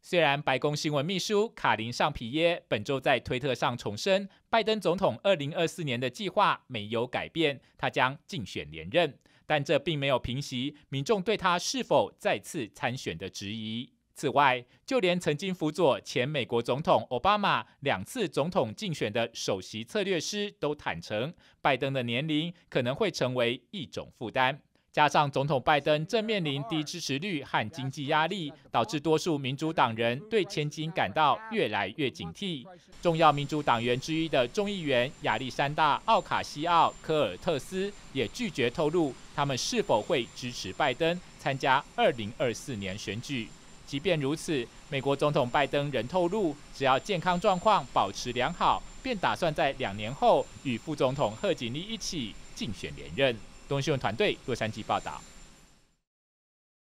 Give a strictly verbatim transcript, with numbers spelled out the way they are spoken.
虽然白宫新闻秘书卡琳尚皮耶本周在推特上重申，拜登总统二零二四年的计划没有改变，他将竞选连任，但这并没有平息民众对他是否再次参选的质疑。此外，就连曾经辅佐前美国总统奥巴马两次总统竞选的首席策略师都坦诚，拜登的年龄可能会成为一种负担。加上总统拜登正面临低支持率和经济压力，导致多数民主党人对前景感到越来越警惕。重要民主党员之一的众议员亚历山大·奥卡西奥·科尔特斯也拒绝透露他们是否会支持拜登参加二零二四年选举。即便如此，美国总统拜登仍透露，只要健康状况保持良好，便打算在两年后与副总统贺锦丽一起竞选连任。东新闻团队洛杉矶报道。